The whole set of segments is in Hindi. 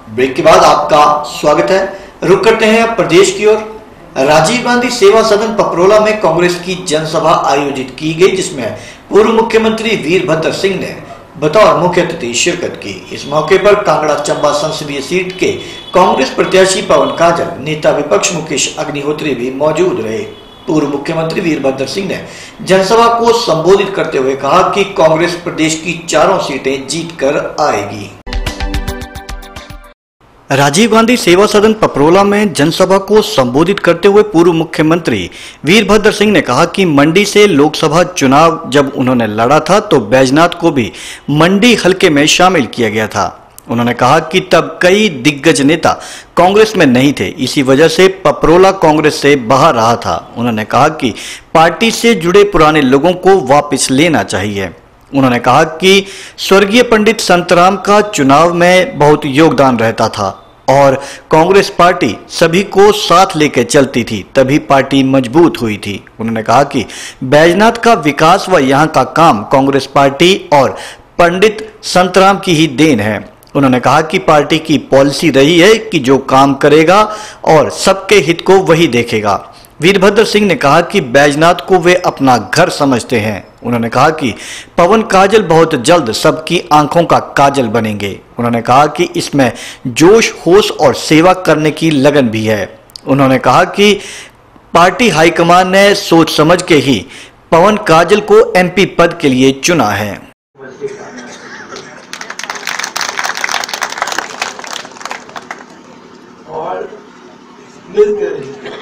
ब्रेक के बाद आपका स्वागत है। रुक करते हैं अब प्रदेश की ओर। राजीव गांधी सेवा सदन पपरोला में कांग्रेस की जनसभा आयोजित की गई, जिसमें पूर्व मुख्यमंत्री वीरभद्र सिंह ने बतौर मुख्य अतिथि शिरकत की। इस मौके पर कांगड़ा चंबा संसदीय सीट के कांग्रेस प्रत्याशी पवन काजल, नेता विपक्ष मुकेश अग्निहोत्री भी मौजूद रहे। पूर्व मुख्यमंत्री वीरभद्र सिंह ने जनसभा को संबोधित करते हुए कहा कि कांग्रेस प्रदेश की चारों सीटें जीतकर आएगी। राजीव गांधी सेवा सदन पपरोला में जनसभा को संबोधित करते हुए पूर्व मुख्यमंत्री वीरभद्र सिंह ने कहा कि मंडी से लोकसभा चुनाव जब उन्होंने लड़ा था तो बैजनाथ को भी मंडी हलके में शामिल किया गया था। उन्होंने कहा कि तब कई दिग्गज नेता कांग्रेस में नहीं थे, इसी वजह से पपरोला कांग्रेस से बाहर रहा था। उन्होंने कहा कि पार्टी से जुड़े पुराने लोगों को वापस लेना चाहिए। उन्होंने कहा कि स्वर्गीय पंडित संतराम का चुनाव में बहुत योगदान रहता था और कांग्रेस पार्टी सभी को साथ लेकर चलती थी, तभी पार्टी मजबूत हुई थी। उन्होंने कहा कि बैजनाथ का विकास व यहाँ का काम कांग्रेस पार्टी और पंडित संतराम की ही देन है। उन्होंने कहा कि पार्टी की पॉलिसी रही है कि जो काम करेगा और सबके हित को वही देखेगा। वीरभद्र सिंह ने कहा कि बैजनाथ को वे अपना घर समझते हैं। उन्होंने कहा कि पवन काजल बहुत जल्द सबकी आंखों का काजल बनेंगे। उन्होंने कहा कि इसमें जोश, होश और सेवा करने की लगन भी है। उन्होंने कहा कि पार्टी हाईकमान ने सोच समझ के ही पवन काजल को एमपी पद के लिए चुना है। और मिलकर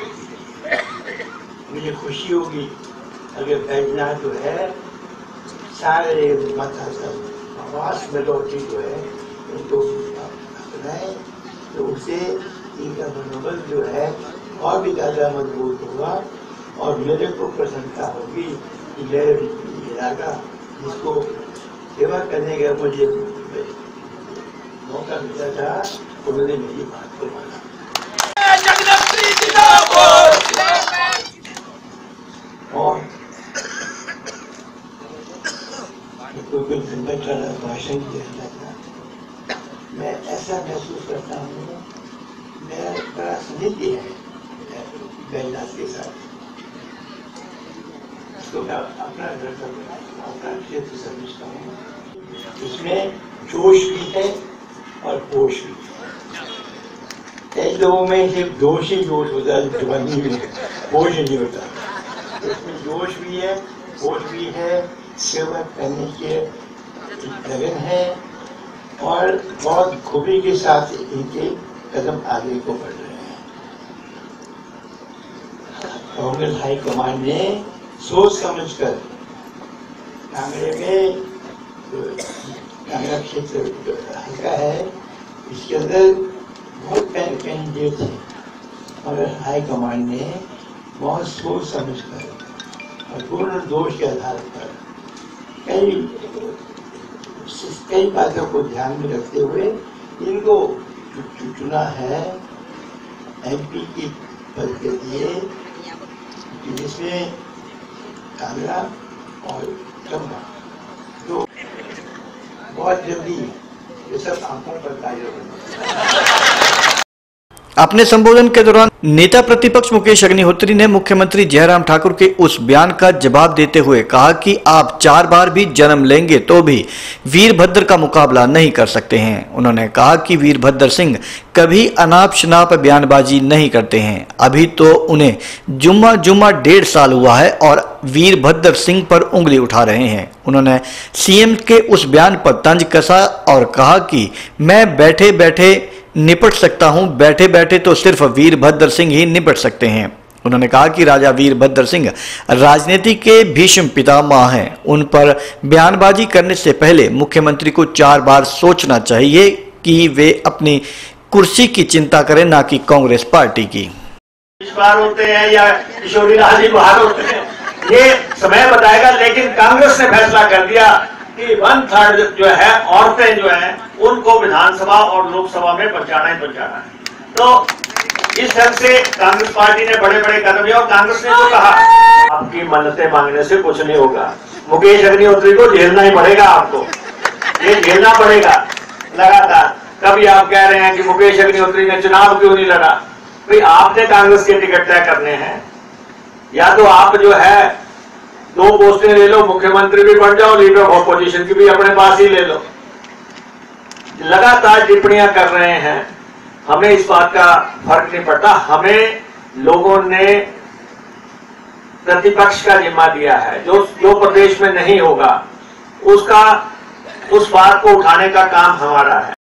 मुझे खुशी होगी अगर बैजनाथ जो है सारे आवास मेजोरिटी जो है उनको अपनाए तो उससे इनका मनोबल जो है और भी ज़्यादा मजबूत होगा और मेरे को प्रसन्नता होगी कि मेरे इलाका जिसको सेवा करने का मुझे मौका मिला था उन्होंने मेरी बात को माना। और कोई भाषण दिया था, मैं ऐसा महसूस करता हूँ मेरा बड़ा स्नेह है बैजनाथ के साथ। तो मैं अपना घर अपना क्षेत्र समझता हूँ। इसमें जोश भी है और होश भी है। कई लोगों में सिर्फ जोश ही जोश होता है, जवानी में होश नहीं होता। इसमें जोश भी है, होश भी है, सेवा करने के लगन है और बहुत खूबी के साथ इनके कदम आगे को बढ़ रहे हैं। कांग्रेस हाईकमान ने सोच समझकर कांगड़े में कांगड़ा क्षेत्र हल्का है, इसके अंदर बहुत कैंडिडेट थे और हाईकमान ने बहुत सोच समझकर और पूर्ण दोष के आधार पर कई बातों को ध्यान में रखते हुए इनको चुना है एमपी की पद के लिए, जिसमें कांगड़ा और चंबा तो बहुत जल्दी ये सब आंखों पर काजल बने। अपने संबोधन के दौरान नेता प्रतिपक्ष मुकेश अग्निहोत्री ने मुख्यमंत्री जयराम ठाकुर के उस बयान का जवाब देते हुए कहा कि आप 4 बार भी जन्म लेंगे तो भी वीरभद्र का मुकाबला नहीं कर सकते हैं। उन्होंने कहा कि वीरभद्र सिंह कभी अनाप शनाप बयानबाजी नहीं करते हैं। अभी तो उन्हें जुम्मा 1.5 साल हुआ है और वीरभद्र सिंह पर उंगली उठा रहे हैं। उन्होंने सीएम के उस बयान पर तंज कसा और कहा कि मैं बैठे बैठे निपट सकता हूं, बैठे बैठे तो सिर्फ वीरभद्र सिंह ही निपट सकते हैं। उन्होंने कहा कि राजा वीरभद्र सिंह राजनीति के भीष्म पितामह हैं। उन पर बयानबाजी करने से पहले मुख्यमंत्री को 4 बार सोचना चाहिए कि वे अपनी कुर्सी की चिंता करें, ना कि कांग्रेस पार्टी की। इस बार होते हैं या किशोरी लाल जी बाहर होते हैं ये समय बताएगा, लेकिन कांग्रेस ने फैसला कर दिया कि 1/3 जो है औरतें जो हैं उनको विधानसभा और लोकसभा में पहुंचाना ही पहुंचाना है। तो इस ढंग से कांग्रेस पार्टी ने बड़े बड़े कदम लिए और कांग्रेस ने तो कहा आपकी मन्नतें मांगने से कुछ नहीं होगा, मुकेश अग्निहोत्री को झेलना ही पड़ेगा, आपको ये झेलना पड़ेगा लगातार। कभी आप कह रहे हैं कि मुकेश अग्निहोत्री ने चुनाव क्यों नहीं लड़ा। भाई आपने कांग्रेस के टिकट तय करने हैं, या तो आप जो है 2 पोस्टें ले लो, मुख्यमंत्री भी बन जाओ, लीडर ऑफ अपोजिशन की भी अपने पास ही ले लो। लगातार टिप्पणियां कर रहे हैं, हमें इस बात का फर्क नहीं पड़ता। हमें लोगों ने प्रतिपक्ष का जिम्मा दिया है, जो प्रदेश में नहीं होगा उसका, उस बात को उठाने का काम हमारा है।